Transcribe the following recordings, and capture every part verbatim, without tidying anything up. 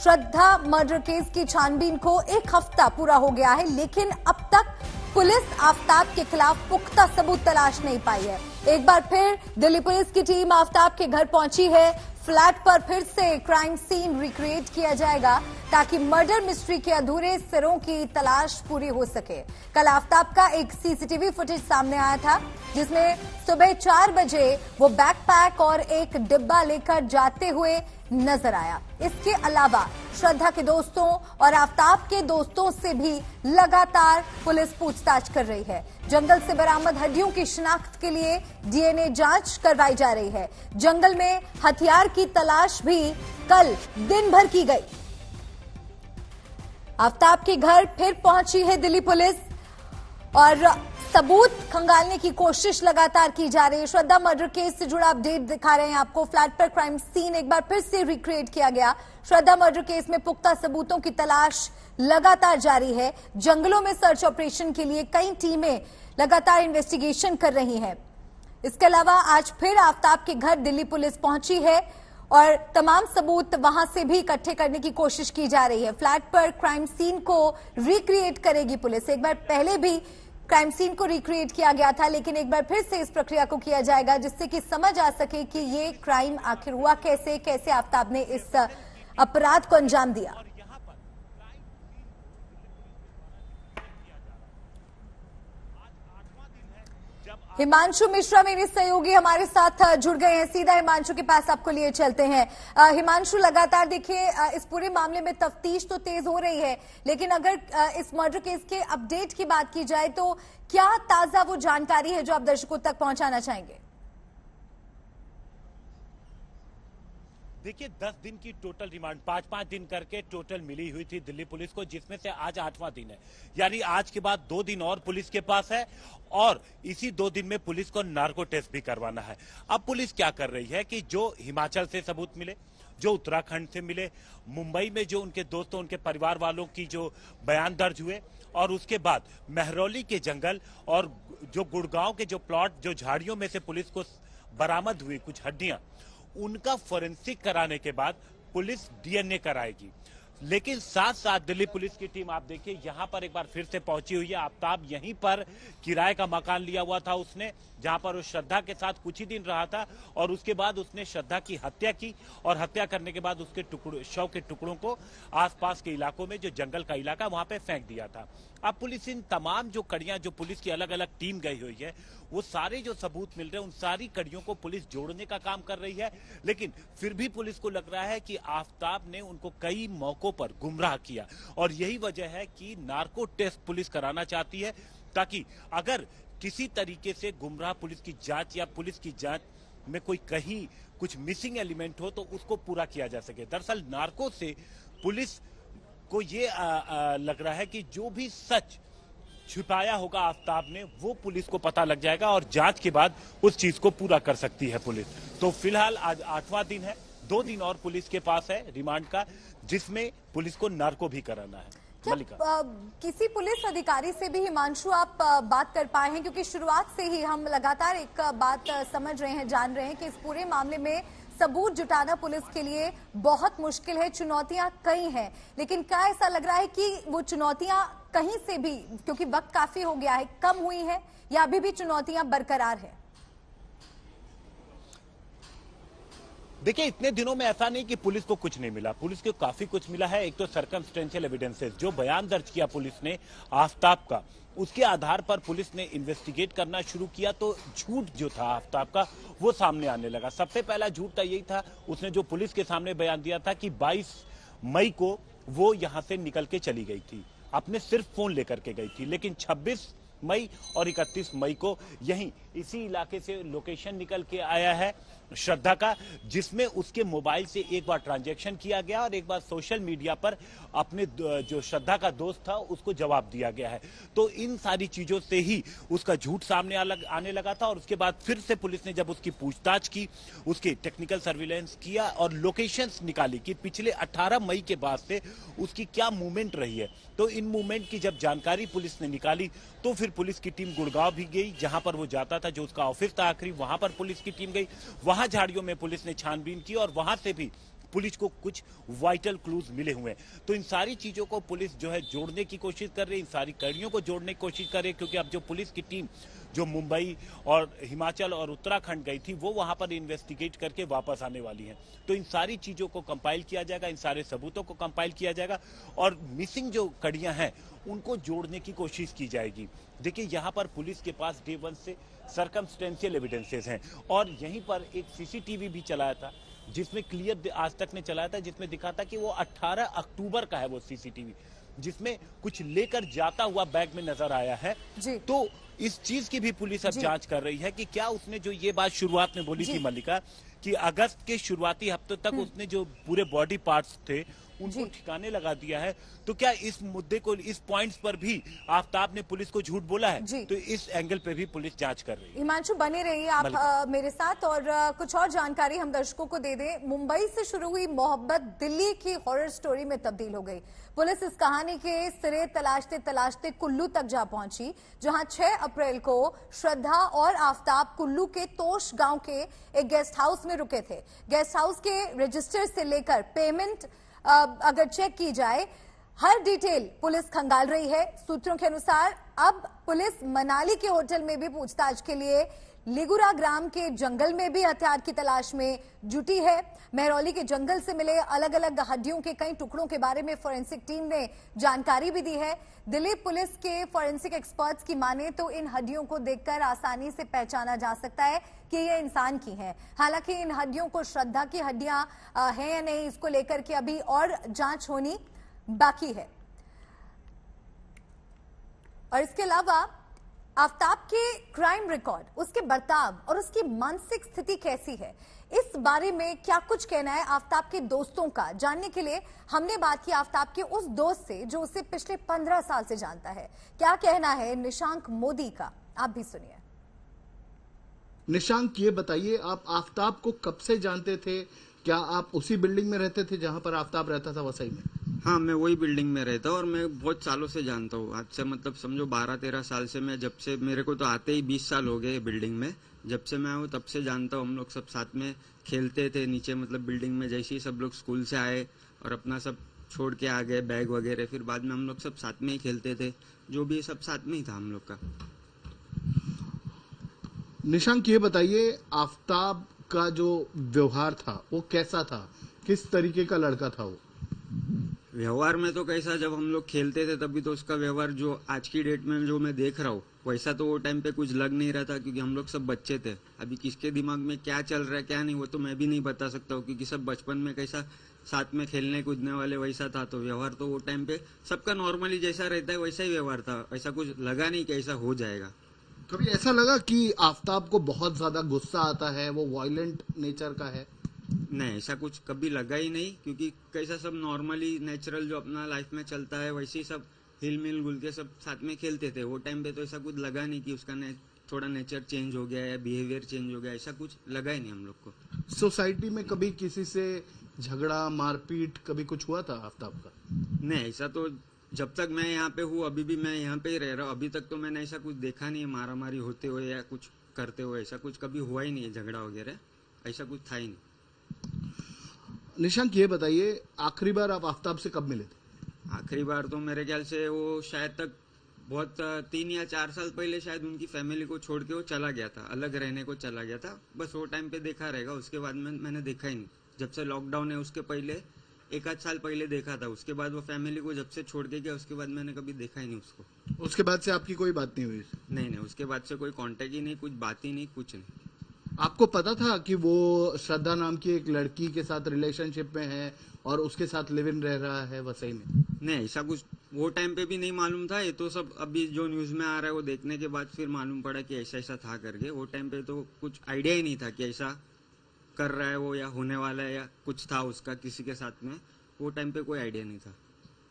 श्रद्धा murder case की छानबीन को एक हफ्ता पूरा हो गया है, लेकिन अब तक पुलिस आफताब के खिलाफ पुख्ता सबूत तलाश नहीं पाई है। एक बार फिर दिल्ली पुलिस की टीम आफताब के घर पहुंची है। फ्लैट पर फिर से क्राइम सीन रिक्रिएट किया जाएगा ताकि मर्डर मिस्ट्री के अधूरे सिरों की तलाश पूरी हो सके। कल आफताब का एक सीसीटीवी फुटेज सामने आया था जिसमें सुबह चार बजे वो बैकपैक और एक डिब्बा लेकर जाते हुए नजर आया। इसके अलावा श्रद्धा के दोस्तों और आफताब के दोस्तों से भी लगातार पुलिस पूछताछ कर रही है। जंगल से बरामद हड्डियों की शिनाख्त के लिए डीएनए जांच करवाई जा रही है। जंगल में हथियार की तलाश भी कल दिन भर की गई। आफताब के घर फिर पहुंची है दिल्ली पुलिस और सबूत खंगालने की कोशिश लगातार की जा रही है। श्रद्धा मर्डर केस से जुड़ा अपडेट दिखा रहे हैं आपको। फ्लैट पर क्राइम सीन एक बार फिर से रिक्रिएट किया गया। श्रद्धा मर्डर केस में पुख्ता सबूतों की तलाश लगातार जारी है। जंगलों में सर्च ऑपरेशन के लिए कई टीमें लगातार इन्वेस्टिगेशन कर रही हैं। इसके अलावा आज फिर आफताब के घर दिल्ली पुलिस पहुंची है और तमाम सबूत वहां से भी इकट्ठे करने की कोशिश की जा रही है। फ्लैट पर क्राइम सीन को रिक्रिएट करेगी पुलिस। एक बार पहले भी क्राइम सीन को रिक्रिएट किया गया था, लेकिन एक बार फिर से इस प्रक्रिया को किया जाएगा जिससे कि समझ आ सके कि ये क्राइम आखिर हुआ कैसे, कैसे आफताब ने इस अपराध को अंजाम दिया। हिमांशु मिश्रा मेरे सहयोगी हमारे साथ जुड़ गए हैं। सीधा हिमांशु के पास आपको लिए चलते हैं। हिमांशु, लगातार देखिए इस पूरे मामले में तफ्तीश तो तेज हो रही है, लेकिन अगर इस मर्डर केस के अपडेट की बात की जाए तो क्या ताजा वो जानकारी है जो आप दर्शकों तक पहुंचाना चाहेंगे? देखिए, दस दिन की टोटल रिमांड पांच पांच दिन करके टोटल मिली हुई थी दिल्ली पुलिस को, जिसमें से आज आठवां दिन है। यानी आज के बाद दो दिन और पुलिस के पास है और इसी दो दिन में पुलिस को नार्को टेस्ट भी करवाना है। अब पुलिस क्या कर रही है कि जो हिमाचल से सबूत मिले, जो उत्तराखंड से मिले, मुंबई में जो उनके दोस्तों उनके परिवार वालों की जो बयान दर्ज हुए, और उसके बाद महरौली के जंगल और जो गुड़गांव के जो प्लॉट, जो झाड़ियों में से पुलिस को बरामद हुई कुछ हड्डियां, उनका फोरेंसिक कराने के बाद पुलिस डीएनए कराएगी। लेकिन साथ साथ दिल्ली पुलिस की टीम आप देखिए यहां पर एक बार फिर से पहुंची हुई है। आफताब यहीं पर किराए का मकान लिया हुआ था उसने, जहां पर वो श्रद्धा के साथ कुछ ही दिन रहा था और उसके बाद उसने श्रद्धा की हत्या की और हत्या करने के बाद उसके टुकड़ों शव के टुकड़ों को आसपास के इलाकों में, जो जंगल का इलाका, वहां पे फेंक दिया था। अब पुलिस इन तमाम जो कड़ियां जो पुलिस की अलग अलग टीम गई हुई है, वो सारे जो सबूत मिल रहे हैं उन सारी कड़ियों को पुलिस जोड़ने का काम कर रही है। लेकिन फिर भी पुलिस को लग रहा है कि आफताब ने उनको कई मौकों पर गुमराह किया और यही वजह है कि नार्को टेस्ट पुलिस कराना चाहती है, ताकि अगर किसी तरीके से गुमराह पुलिस की जांच या पुलिस की जांच में कोई कहीं कुछ मिसिंग एलिमेंट हो तो उसको पूरा किया जा सके। दरअसल नार्को से पुलिस को ये आ, आ, लग रहा है कि जो भी सच छुपाया होगा आफताब ने, वो पुलिस को पता लग जाएगा और जांच के बाद उस चीज को पूरा कर सकती है पुलिस। तो फिलहाल आज आठवां दिन है, दो दिन और पुलिस के पास है रिमांड का, जिसमें पुलिस को नार्को भी कराना है। क्या आ, किसी पुलिस अधिकारी से भी हिमांशु आप आ, बात कर पाए हैं? क्योंकि शुरुआत से ही हम लगातार एक बात आ, समझ रहे हैं, जान रहे हैं कि इस पूरे मामले में सबूत जुटाना पुलिस के लिए बहुत मुश्किल है, चुनौतियां कई हैं। लेकिन क्या ऐसा लग रहा है कि वो चुनौतियां कहीं से भी, क्योंकि वक्त काफी हो गया है, कम हुई है या अभी भी चुनौतियां बरकरार है? देखिए, इतने दिनों में ऐसा नहीं कि पुलिस को कुछ नहीं मिला, पुलिस को काफी कुछ मिला है। एक तो सर्कमस्टेंशियल एविडेंसेस, जो बयान दर्ज किया पुलिस ने आफताब का, उसके आधार पर पुलिस ने इन्वेस्टिगेट करना शुरू किया तो झूठ जो था आफताब का वो सामने आने लगा। सबसे पहला झूठ था यही था, उसने जो पुलिस के सामने बयान दिया था कि बाईस मई को वो यहां से निकल के चली गई थी, अपने सिर्फ फोन लेकर के गई थी। लेकिन छब्बीस मई और इकतीस मई को यहीं इसी इलाके से लोकेशन निकल के आया है श्रद्धा का, जिसमें उसके मोबाइल से एक बार ट्रांजैक्शन किया गया और एक बार सोशल मीडिया पर अपने जो श्रद्धा का दोस्त था उसको जवाब दिया गया है। तो इन सारी चीजों से ही उसका झूठ सामने आने लगा था और उसके बाद फिर से पुलिस ने जब उसकी पूछताछ की, उसकी टेक्निकल सर्विलेंस किया और लोकेशंस निकाली कि पिछले अठारह मई के बाद से उसकी क्या मूवमेंट रही है, तो इन मूवमेंट की जब जानकारी पुलिस ने निकाली तो फिर पुलिस की टीम गुड़गांव भी गई, जहां पर वो जाता था, जो उसका ऑफिस था आखिरी, वहां पर पुलिस की टीम गई। वहां झाड़ियों में पुलिस ने छानबीन की और वहां से भी पुलिस को कुछ वाइटल क्लूज मिले हुए हैं। तो इन सारी चीजों को पुलिस जो है जोड़ने की कोशिश कर रही है, इन सारी कड़ियों को जोड़ने की कोशिश कर रही है, क्योंकि अब जो पुलिस की टीम जो मुंबई और हिमाचल और उत्तराखंड गई थी वो वहां पर इन्वेस्टिगेट करके वापस आने वाली है। तो इन सारी चीजों को कंपाइल किया जाएगा, इन सारे सबूतों को कंपाइल किया जाएगा और मिसिंग जो कड़ियां हैं उनको जोड़ने की कोशिश की जाएगी। देखिए, यहां पर पुलिस के पास डे वन से सर्कमस्टेंशियल एविडेंसेस हैं और यहीं पर एक सीसीटीवी भी चलाया था जिसमें क्लियर आज तक ने चलाया था, जिसमें दिखा था कि वो अठारह अक्टूबर का है वो सीसीटीवी, जिसमें कुछ लेकर जाता हुआ बैग में नजर आया है। तो इस चीज की भी पुलिस अब जांच कर रही है कि क्या उसने जो ये बात शुरुआत में बोली थी मल्लिका कि अगस्त के शुरुआती हफ्तों तक उसने जो पूरे बॉडी पार्ट्स थे उनको ठिकाने लगा दिया है, तो क्या इस मुद्दे को, इस पॉइंट्स पर भी आफ्ताब ने पुलिस को झूठ बोला है? तो इस एंगल पे भी पुलिस जांच कर रही है। हिमांशु, बने रहिए आप आ, मेरे साथ और आ, कुछ और जानकारी हम दर्शकों को दे दें। मुंबई से शुरू हुई मोहब्बत दिल्ली की हॉरर स्टोरी में तब्दील हो गई। पुलिस इस कहानी के सिरे तलाशते तलाशते कुल्लू तक जा पहुंची, जहां छह अप्रैल को श्रद्धा और आफ्ताब कुल्लू के तोश गांव के एक गेस्ट हाउस में रुके थे। गेस्ट हाउस के रजिस्टर से लेकर पेमेंट अगर चेक की जाए, हर डिटेल पुलिस खंगाल रही है। सूत्रों के अनुसार अब पुलिस मनाली के होटल में भी पूछताछ के लिए लिगुरा ग्राम के जंगल में भी हथियार की तलाश में जुटी है। महरौली के जंगल से मिले अलग अलग हड्डियों के कई टुकड़ों के बारे में फोरेंसिक टीम ने जानकारी भी दी है। दिल्ली पुलिस के फोरेंसिक एक्सपर्ट्स की माने तो इन हड्डियों को देखकर आसानी से पहचाना जा सकता है कि ये इंसान की हैं। हालांकि इन हड्डियों को श्रद्धा की हड्डियां हैं या नहीं, इसको लेकर के अभी और जांच होनी बाकी है। और इसके अलावा आफ्ताब के क्राइम रिकॉर्ड, उसके बर्ताव और उसकी मानसिक स्थिति कैसी है, इस बारे में क्या कुछ कहना है आफ्ताब के दोस्तों का, जानने के लिए हमने बात की आफ्ताब के उस दोस्त से जो उसे पिछले पंद्रह साल से जानता है। क्या कहना है निशांक मोदी का, आप भी सुनिए। निशांक, ये बताइए, आप आफ्ताब को कब से जानते थे? क्या आप उसी बिल्डिंग में रहते थे जहां पर आफ्ताब रहता था, वसई में? हाँ, मैं वही बिल्डिंग में रहता हूँ और मैं बहुत सालों से जानता हूँ। आज से मतलब समझो बारह तेरह साल से, मैं जब से, मेरे को तो आते ही बीस साल हो गए बिल्डिंग में, जब से मैं हूँ तब से जानता हूँ। हम लोग सब साथ में खेलते थे नीचे, मतलब बिल्डिंग में। जैसे ही सब लोग स्कूल से आए और अपना सब छोड़ के आ गए, बैग वगैरह, फिर बाद में हम लोग सब साथ में ही खेलते थे। जो भी सब साथ में ही था हम लोग का। निशांक, ये बताइए, आफ्ताब का जो व्यवहार था वो कैसा था? किस तरीके का लड़का था वो? व्यवहार में तो कैसा, जब हम लोग खेलते थे तभी तो उसका व्यवहार जो आज की डेट में जो मैं देख रहा हूँ वैसा तो वो टाइम पे कुछ लग नहीं रहा था, क्योंकि हम लोग सब बच्चे थे। अभी किसके दिमाग में क्या चल रहा है क्या नहीं वो तो मैं भी नहीं बता सकता हूँ, क्योंकि सब बचपन में कैसा साथ में खेलने कूदने वाले वैसा था। तो व्यवहार तो वो टाइम पे सबका नॉर्मली जैसा रहता है वैसा ही व्यवहार था। ऐसा कुछ लगा नहीं कि ऐसा हो जाएगा। कभी ऐसा लगा कि आफ्ताब को बहुत ज्यादा गुस्सा आता है, वो वायलेंट नेचर का है? नहीं, ऐसा कुछ कभी लगा ही नहीं, क्योंकि कैसा सब नॉर्मली नेचुरल जो अपना लाइफ में चलता है वैसे ही सब हिल मिल गुल के सब साथ में खेलते थे। वो टाइम पे तो ऐसा कुछ लगा नहीं कि उसका ने, थोड़ा नेचर चेंज हो गया या बिहेवियर चेंज हो गया, ऐसा कुछ लगा ही नहीं हम लोग को। सोसाइटी में कभी किसी से झगड़ा मारपीट कभी कुछ हुआ था आफ्ताब का? नहीं, ऐसा तो जब तक मैं यहाँ पे हूँ, अभी भी मैं यहाँ पे ही रह रहा हूँ, अभी तक तो मैंने ऐसा कुछ देखा नहीं है मारा मारी होते हुए या कुछ करते हुए। ऐसा कुछ कभी हुआ ही नहीं है, झगड़ा वगैरह ऐसा कुछ था ही नहीं। निशांक, ये बताइए, आखिरी बार आप आफ्ताब से कब मिले थे? आखिरी बार तो मेरे ख्याल से वो शायद तक बहुत तीन या चार साल पहले शायद उनकी फैमिली को छोड़ के वो चला गया था, अलग रहने को चला गया था। बस वो टाइम पे देखा रहेगा, उसके बाद में मैंने देखा ही नहीं। जब से लॉकडाउन है उसके पहले एक आध साल पहले देखा था, उसके बाद वो फैमिली को जब से छोड़ के गया उसके बाद मैंने कभी देखा ही नहीं उसको। उसके बाद से आपकी कोई बात नहीं हुई? नहीं नहीं, उसके बाद से कोई कांटेक्ट ही नहीं, कुछ बात ही नहीं, कुछ नहीं। आपको पता था कि वो श्रद्धा नाम की एक लड़की के साथ रिलेशनशिप में है और उसके साथ लिव इन रह रहा है वसई में? नहीं, ऐसा कुछ वो टाइम पे भी नहीं मालूम था। ये तो सब अभी जो न्यूज में आ रहा है वो देखने के बाद फिर मालूम पड़ा कि ऐसा ऐसा था करके। वो टाइम पे तो कुछ आइडिया ही नहीं था कि ऐसा कर रहा है वो या होने वाला है या कुछ था उसका किसी के साथ में। वो टाइम पे कोई आइडिया नहीं था।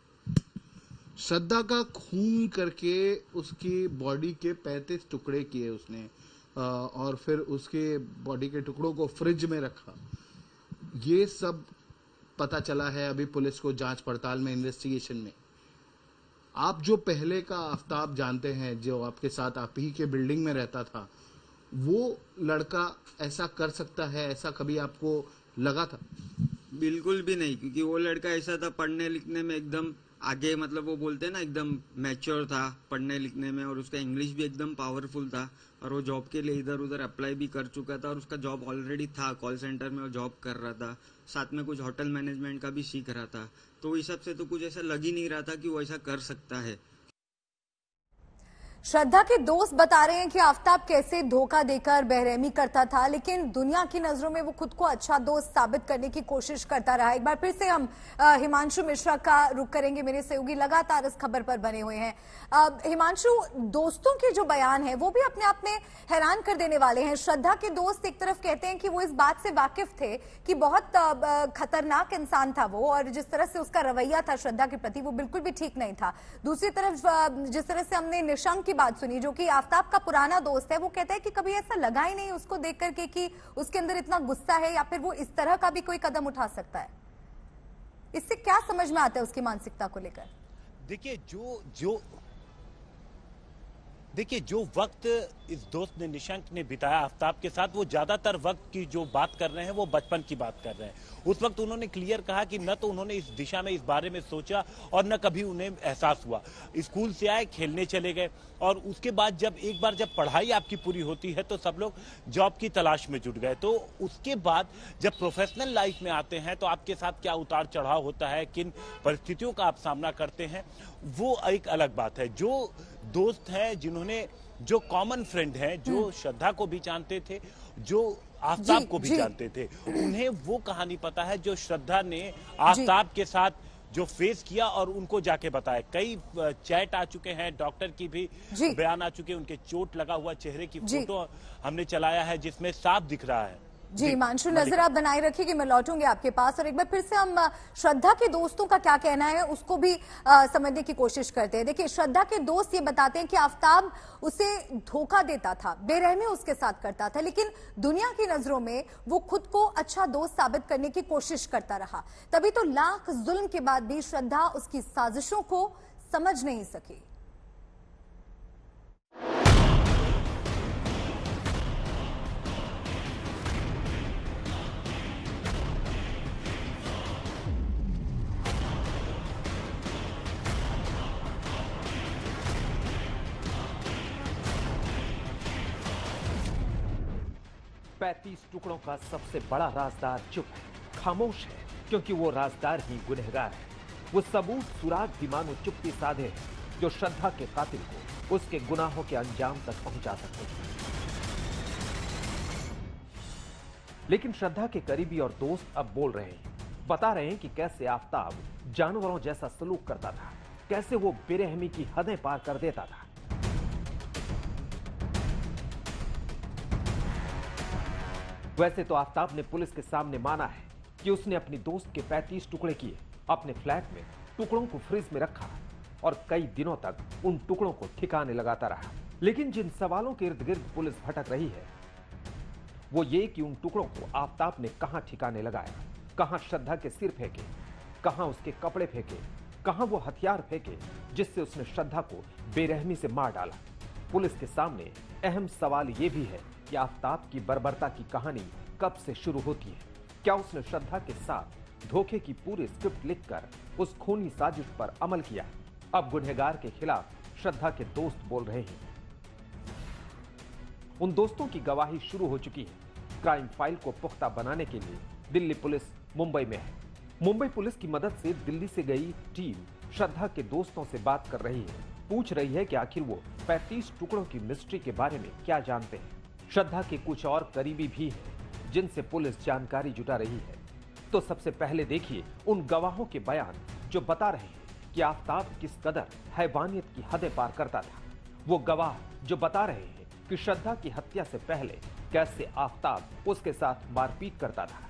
श्रद्धा का खून करके उसकी बॉडी के पैंतीस टुकड़े किए उसने और फिर उसके बॉडी के टुकड़ों को फ्रिज में रखा। ये सब पता चला है अभी पुलिस को जांच पड़ताल में, इन्वेस्टिगेशन में। आप जो पहले का आफ्ताब जानते हैं, जो आपके साथ आप ही के बिल्डिंग में रहता था, वो लड़का ऐसा कर सकता है, ऐसा कभी आपको लगा था? बिल्कुल भी नहीं, क्योंकि वो लड़का ऐसा था पढ़ने लिखने में एकदम आगे, मतलब वो बोलते हैं ना एकदम मैच्योर था पढ़ने लिखने में, और उसका इंग्लिश भी एकदम पावरफुल था, और वो जॉब के लिए इधर उधर अप्लाई भी कर चुका था, और उसका जॉब ऑलरेडी था, कॉल सेंटर में वो जॉब कर रहा था, साथ में कुछ होटल मैनेजमेंट का भी सीख रहा था। तो इस हिसाब से तो कुछ ऐसा लग ही नहीं रहा था कि वो ऐसा कर सकता है। श्रद्धा के दोस्त बता रहे हैं कि आफताब कैसे धोखा देकर बेरहमी करता था, लेकिन दुनिया की नजरों में वो खुद को अच्छा दोस्त साबित करने की कोशिश करता रहा। एक बार फिर से हम हिमांशु मिश्रा का रुख करेंगे, मेरे सहयोगी लगातार इस खबर पर बने हुए हैं। हिमांशु, दोस्तों के जो बयान है वो भी अपने आप में हैरान कर देने वाले हैं। श्रद्धा के दोस्त एक तरफ कहते हैं कि वो इस बात से वाकिफ थे कि बहुत खतरनाक इंसान था वो, और जिस तरह से उसका रवैया था श्रद्धा के प्रति वो बिल्कुल भी ठीक नहीं था। दूसरी तरफ जिस तरह से हमने निशंक की बात सुनी, जो कि आफताब का पुराना दोस्त है, वो कहता है कि कभी ऐसा लगा ही नहीं उसको देख करके कि उसके अंदर इतना गुस्सा है या फिर वो इस तरह का भी कोई कदम उठा सकता है। इससे क्या समझ में आता है उसकी मानसिकता को लेकर? देखिए, जो जो देखिए जो वक्त इस दोस्त ने, निशंक ने बिताया आफताब के साथ, वो ज्यादातर वक्त की जो बात कर रहे हैं वो बचपन की बात कर रहे हैं। उस वक्त उन्होंने क्लियर कहा कि न तो उन्होंने इस दिशा में, इस बारे में सोचा, और न कभी उन्हें एहसास हुआ। स्कूल से आए, खेलने चले गए, और उसके बाद जब एक बार जब पढ़ाई आपकी पूरी होती है तो सब लोग जॉब की तलाश में जुट गए। तो उसके बाद जब प्रोफेशनल लाइफ में आते हैं तो आपके साथ क्या उतार चढ़ाव होता है, किन परिस्थितियों का आप सामना करते हैं, वो एक अलग बात है। जो दोस्त हैं, जिन्होंने, जो कॉमन फ्रेंड हैं, जो श्रद्धा को भी जानते थे, जो आफताब को भी जानते थे, उन्हें वो कहानी पता है जो श्रद्धा ने आफताब के साथ जो फेस किया और उनको जाके बताया। कई चैट आ चुके हैं, डॉक्टर की भी बयान आ चुके हैं, उनके चोट लगा हुआ चेहरे की फोटो हमने चलाया है जिसमें साफ दिख रहा है। जी हिमांशु, नजर आप बनाए रखिए कि मैं लौटूंगी आपके पास, और एक बार फिर से हम श्रद्धा के दोस्तों का क्या कहना है उसको भी आ, समझने की कोशिश करते हैं। देखिए, श्रद्धा के दोस्त ये बताते हैं कि आफताब उसे धोखा देता था, बेरहमी उसके साथ करता था, लेकिन दुनिया की नजरों में वो खुद को अच्छा दोस्त साबित करने की कोशिश करता रहा। तभी तो लाख जुल्म के बाद भी श्रद्धा उसकी साजिशों को समझ नहीं सकी। पैंतीस टुकड़ों का सबसे बड़ा राजदार चुप है, खामोश है, क्योंकि वो राजदार ही गुनहगार है। वो सबूत, सुराग भी मानो चुप्पी साधे जो श्रद्धा के कातिल को उसके गुनाहों के अंजाम तक पहुंचा सकते हैं। लेकिन श्रद्धा के करीबी और दोस्त अब बोल रहे हैं, बता रहे हैं कि कैसे आफताब जानवरों जैसा सलूक करता था, कैसे वो बेरहमी की हदें पार कर देता था। वैसे तो आफताब ने पुलिस के सामने माना है कि उसने अपनी दोस्त के पैंतीस टुकड़े किए, अपने फ्लैट में टुकड़ों को फ्रिज में रखा और कई दिनों तक उन टुकड़ों को ठिकाने लगाता रहा। लेकिन जिन सवालों के इर्द गिर्द पुलिस भटक रही है वो ये कि उन टुकड़ों को आफताब ने कहां ठिकाने लगाया, कहां श्रद्धा के सिर फेंके, कहां उसके कपड़े फेंके, कहां वो हथियार फेंके जिससे उसने श्रद्धा को बेरहमी से मार डाला। पुलिस के सामने अहम सवाल ये भी है कि आफताब की बर्बरता की कहानी कब से शुरू होती है। क्या उसने श्रद्धा के साथ धोखे की पूरी स्क्रिप्ट लिखकर उस खूनी साजिश पर अमल किया? अब गुनहगार के खिलाफ श्रद्धा के दोस्त बोल रहे हैं। उन दोस्तों की गवाही शुरू हो चुकी है। क्राइम फाइल को पुख्ता बनाने के लिए दिल्ली पुलिस मुंबई में है। मुंबई पुलिस की मदद से दिल्ली से गई टीम श्रद्धा के दोस्तों से बात कर रही है, पूछ रही है कि आखिर वो पैंतीस टुकड़ों की मिस्ट्री के बारे में क्या जानते हैं। श्रद्धा के कुछ और करीबी भी हैं जिनसे पुलिस जानकारी जुटा रही है। तो सबसे पहले देखिए उन गवाहों के बयान जो बता रहे हैं कि आफताब किस कदर हैवानियत की हदें पार करता था। वो गवाह जो बता रहे हैं कि श्रद्धा की हत्या से पहले कैसे आफताब उसके साथ मारपीट करता था।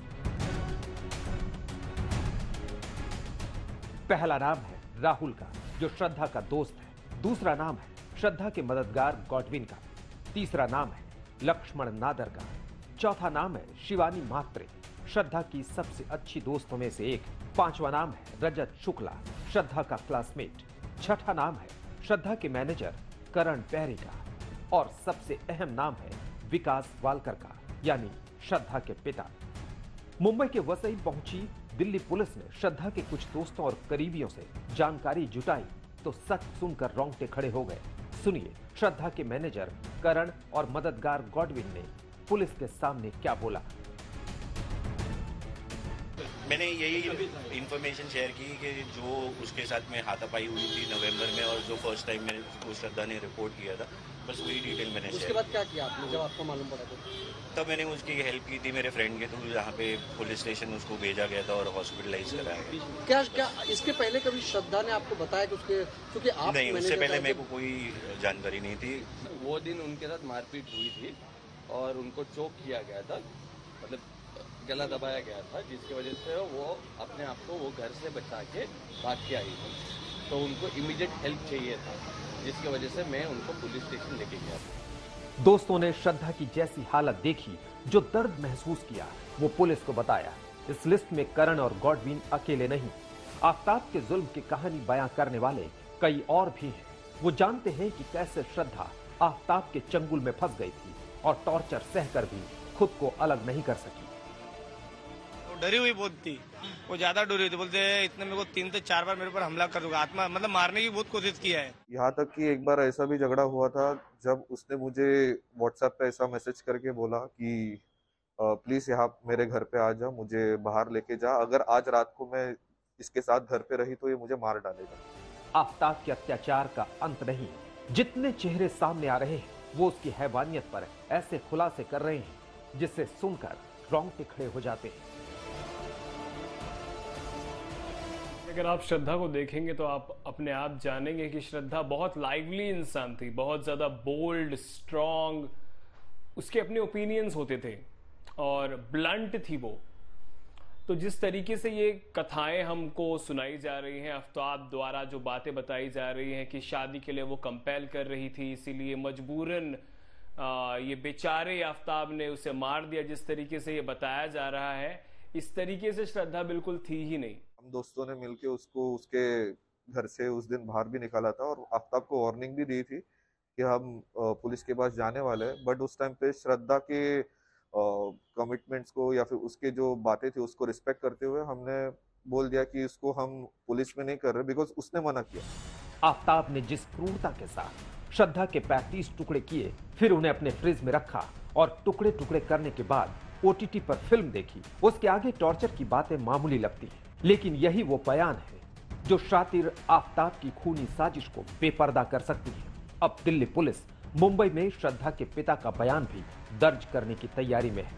पहला नाम है राहुल का, जो श्रद्धा का दोस्त है। दूसरा नाम है श्रद्धा के मददगार गॉडविन का। तीसरा नाम है लक्ष्मण नादर का। चौथा नाम है शिवानी मात्रे, श्रद्धा की सबसे अच्छी दोस्तों में से एक। पांचवा नाम है रजत शुक्ला, श्रद्धा का क्लासमेट। छठा नाम है श्रद्धा के मैनेजर करण पेहरे का। और सबसे अहम नाम है विकास वालकर का, यानी श्रद्धा के पिता। मुंबई के वसई पहुंची दिल्ली पुलिस ने श्रद्धा के कुछ दोस्तों और करीबियों से जानकारी जुटाई तो सच सुनकर रोंगटे खड़े हो गए। सुनिए श्रद्धा के मैनेजर करण और मददगार गॉडविन ने पुलिस के सामने क्या बोला। मैंने यही इन्फॉर्मेशन शेयर की कि जो उसके साथ में हाथापाई हुई थी नवंबर में और जो फर्स्ट टाइम मैंने उसको श्रद्धा ने रिपोर्ट किया था, बस वही डिटेल मैंने शेयर। उसके बाद क्या किया आपने जब आपको मालूम पड़ा तो? तब मैंने उसकी हेल्प की थी मेरे फ्रेंड के थ्रू, जहाँ पे पुलिस स्टेशन उसको भेजा गया था और हॉस्पिटलाइज कराया गया। क्या क्या इसके पहले कभी श्रद्धा ने आपको बताया कि उसके क्योंकि आप नहीं, उससे पहले मेरे को कोई जानकारी नहीं थी। वो दिन उनके साथ मारपीट हुई थी और उनको चोक किया गया था, मतलब गला दबाया गया था, जिसकी वजह से वो अपने आप को वो घर से बचा के भाग के आई थी। तो उनको इमीडिएट हेल्प चाहिए था, जिसकी वजह से मैं उनको पुलिस स्टेशन लेके गया। दोस्तों ने श्रद्धा की जैसी हालत देखी, जो दर्द महसूस किया, वो पुलिस को बताया। इस लिस्ट में करण और गॉडविन अकेले नहीं, आफ्ताब के जुल्म की कहानी बयां करने वाले कई और भी हैं। वो जानते हैं कि कैसे श्रद्धा आफ्ताब के चंगुल में फंस गई थी और टॉर्चर सहकर भी खुद को अलग नहीं कर सकी। डरी हुई बहुत थी, वो ज्यादा डरी हुई थी। बोलते इतने मेरे को तीन से चार बार मेरे पर हमला कर दूंगा, आत्मा मतलब मारने की बहुत कोशिश किया है। यहाँ तक कि एक बार ऐसा भी झगड़ा हुआ था जब उसने मुझे व्हाट्सएप पे ऐसा मैसेज करके बोला कि प्लीज यहाँ मेरे घर पे आ जा, मुझे बाहर लेके जा, अगर आज रात को मैं इसके साथ घर पे रही तो ये मुझे मार डालेगा। आफ्ताब के अत्याचार का अंत नहीं, जितने चेहरे सामने आ रहे हैं वो उसकी हैवानियत पर ऐसे खुलासे कर रहे हैं जिससे सुनकर रोंगटे खड़े हो जाते हैं। अगर आप श्रद्धा को देखेंगे तो आप अपने आप जानेंगे कि श्रद्धा बहुत लाइवली इंसान थी, बहुत ज़्यादा बोल्ड, स्ट्रॉन्ग, उसके अपने ओपिनियंस होते थे और ब्लंट थी वो। तो जिस तरीके से ये कथाएं हमको सुनाई जा रही हैं, आफ्ताब द्वारा जो बातें बताई जा रही हैं कि शादी के लिए वो कंपेल कर रही थी, इसीलिए मजबूरन आ, ये बेचारे आफ्ताब ने उसे मार दिया, जिस तरीके से ये बताया जा रहा है, इस तरीके से श्रद्धा बिल्कुल थी ही नहीं। हम दोस्तों ने मिलके उसको उसके घर से उस दिन बाहर भी निकाला था और आफ्ताब को वार्निंग भी दी थी कि हम पुलिस के पास जाने वाले हैं, बट उस टाइम पे श्रद्धा के कमिटमेंट्स को या फिर उसके जो बातें थी उसको रिस्पेक्ट करते हुए हमने बोल दिया कि इसको हम पुलिस में नहीं कर रहे, बिकॉज उसने मना किया। आफ्ताब ने जिस क्रूरता के साथ श्रद्धा के पैंतीस टुकड़े किए, फिर उन्हें अपने फ्रिज में रखा और टुकड़े टुकड़े करने के बाद ओटीटी पर फिल्म देखी, उसके आगे टॉर्चर की बातें मामूली लगती हैं, लेकिन यही वो बयान है जो शातिर आफ्ताब की खूनी साजिश को बेपर्दा कर सकती है। अब दिल्ली पुलिस मुंबई में श्रद्धा के पिता का बयान भी दर्ज करने की तैयारी में है।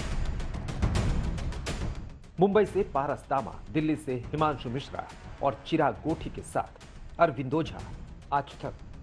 मुंबई से पारस दामा, दिल्ली से हिमांशु मिश्रा और चिराग गोठी के साथ अरविंद ओझा, आज तक।